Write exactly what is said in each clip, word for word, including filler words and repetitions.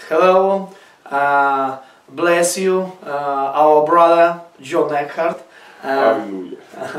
Hello, uh, bless you, uh, our brother John Eckhart. Hallelujah.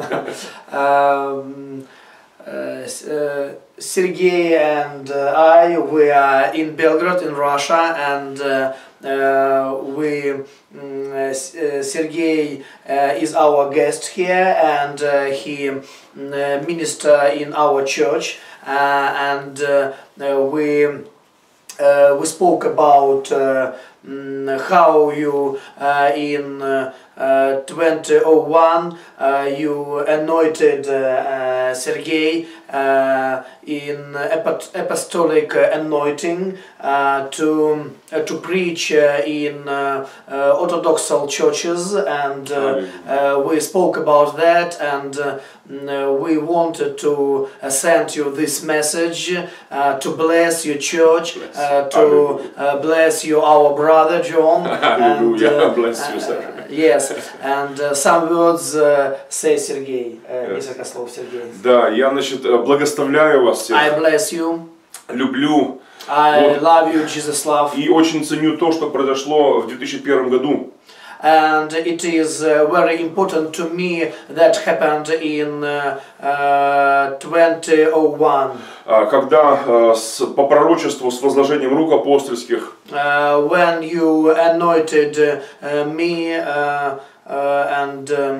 um, uh, uh, Sergey and uh, I, we are in Belgrade, in Russia, and uh, uh, we, um, uh, Sergey uh, is our guest here, and uh, he um, uh, minister in our church, uh, and uh, uh, we. Uh, we spoke about uh, mm, how you uh, in uh, uh, twenty oh one uh, you anointed uh, uh, Sergey uh, in apostolic anointing uh, to uh, to preach uh, in uh, uh, Orthodox churches, and uh, uh, we spoke about that, and uh, we wanted to uh, send you this message uh, to bless your church, uh, to uh, bless you, our brother John. Hallelujah. And, uh, Bless you, sir. uh, yes, and uh, some words uh, say Sergey. Uh, несколько слов, Сергей. Да, я, значит, благословляю вас всех. I bless you. Люблю. I Вот. love you, Jesus love. И очень ценю то, что произошло в две тысячи первом году. And it is uh, very important to me that happened in uh, uh, twenty oh one. Когда uh, с, по пророчеству с возложением рук апостольских uh, when you anointed uh, me uh, uh, and um,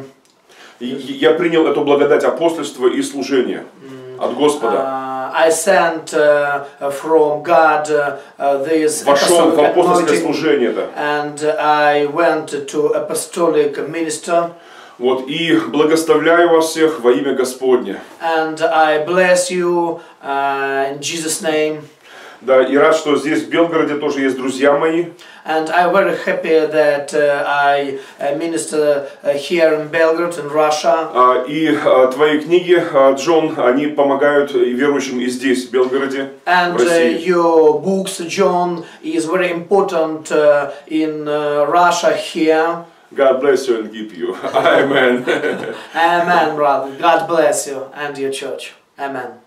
я принял эту благодать апостольства и служения mm, от Господа. Uh, I sent uh, from God uh, uh, this Вошел в апостольское anointing, служение, да. and I went to apostolic minister. Вот, и благословляю вас всех во имя Господне. And I bless you uh, in Jesus' name. Да, и рад, что здесь в Белгороде тоже есть друзья мои. And I'm very happy that uh, I minister uh, here in Belgrade, in Russia. Uh, и uh, твои книги, uh, Джон, они помогают верующим и здесь, в Белгороде, and, в России. Uh, your books, John, is very important uh, in uh, Russia here. God bless you and keep you. Amen. Amen, brother. God bless you and your church. Amen.